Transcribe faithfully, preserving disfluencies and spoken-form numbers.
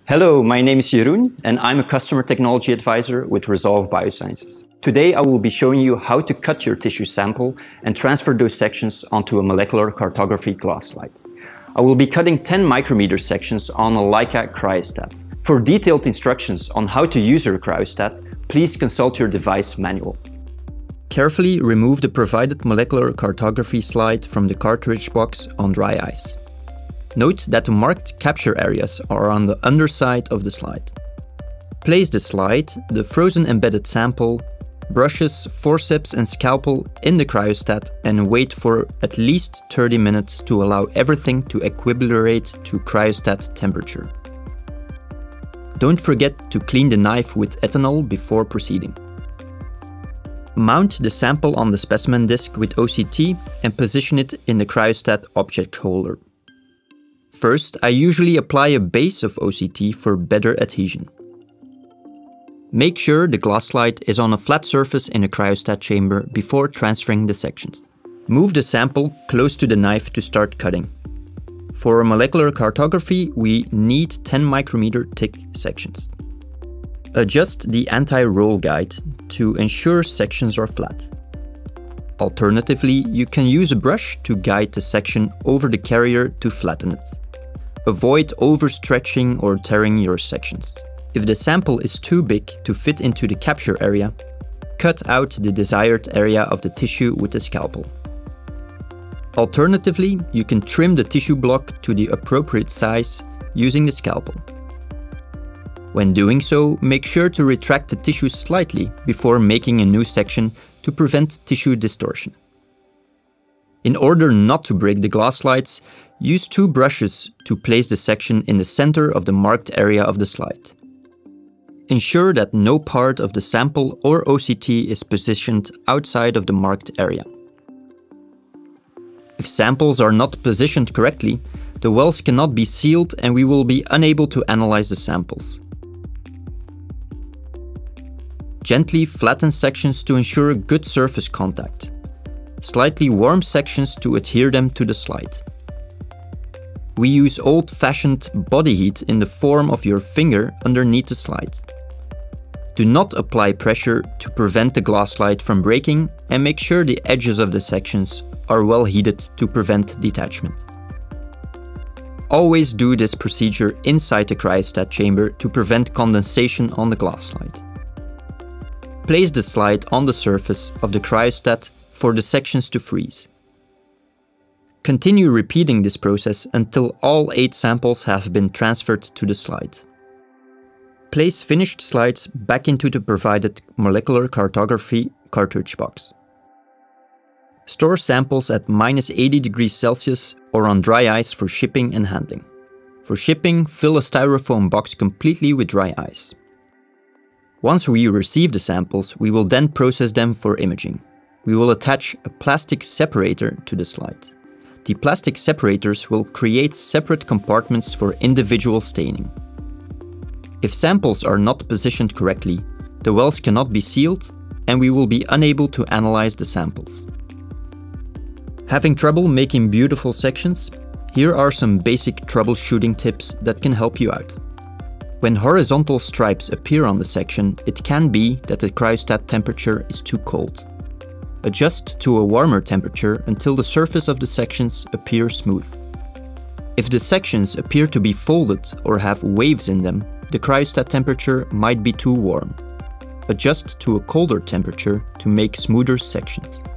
Hello, my name is Jeroen and I'm a Customer Technology Advisor with Resolve Biosciences. Today I will be showing you how to cut your tissue sample and transfer those sections onto a molecular cartography glass slide. I will be cutting ten micrometer sections on a Leica cryostat. For detailed instructions on how to use your cryostat, please consult your device manual. Carefully remove the provided molecular cartography slide from the cartridge box on dry ice. Note that the marked capture areas are on the underside of the slide. Place the slide, the frozen embedded sample, brushes, forceps and scalpel in the cryostat and wait for at least thirty minutes to allow everything to equilibrate to cryostat temperature. Don't forget to clean the knife with ethanol before proceeding. Mount the sample on the specimen disc with O C T and position it in the cryostat object holder. First, I usually apply a base of O C T for better adhesion. Make sure the glass slide is on a flat surface in a cryostat chamber before transferring the sections. Move the sample close to the knife to start cutting. For molecular cartography, we need ten micrometer thick sections. Adjust the anti-roll guide to ensure sections are flat. Alternatively, you can use a brush to guide the section over the carrier to flatten it. Avoid overstretching or tearing your sections. If the sample is too big to fit into the capture area, cut out the desired area of the tissue with the scalpel. Alternatively, you can trim the tissue block to the appropriate size using the scalpel. When doing so, make sure to retract the tissue slightly before making a new section to prevent tissue distortion. In order not to break the glass slides, use two brushes to place the section in the center of the marked area of the slide. Ensure that no part of the sample or O C T is positioned outside of the marked area. If samples are not positioned correctly, the wells cannot be sealed and we will be unable to analyze the samples. Gently flatten sections to ensure good surface contact. Slightly warm sections to adhere them to the slide. We use old-fashioned body heat in the form of your finger underneath the slide. Do not apply pressure to prevent the glass slide from breaking and make sure the edges of the sections are well heated to prevent detachment. Always do this procedure inside the cryostat chamber to prevent condensation on the glass slide. Place the slide on the surface of the cryostat for the sections to freeze. Continue repeating this process until all eight samples have been transferred to the slide. Place finished slides back into the provided molecular cartography cartridge box. Store samples at minus eighty degrees Celsius or on dry ice for shipping and handling. For shipping, fill a styrofoam box completely with dry ice. Once we receive the samples, we will then process them for imaging. We will attach a plastic separator to the slide. The plastic separators will create separate compartments for individual staining. If samples are not positioned correctly, the wells cannot be sealed and we will be unable to analyze the samples. Having trouble making beautiful sections? Here are some basic troubleshooting tips that can help you out. When horizontal stripes appear on the section, it can be that the cryostat temperature is too cold. Adjust to a warmer temperature until the surface of the sections appear smooth. If the sections appear to be folded or have waves in them, the cryostat temperature might be too warm. Adjust to a colder temperature to make smoother sections.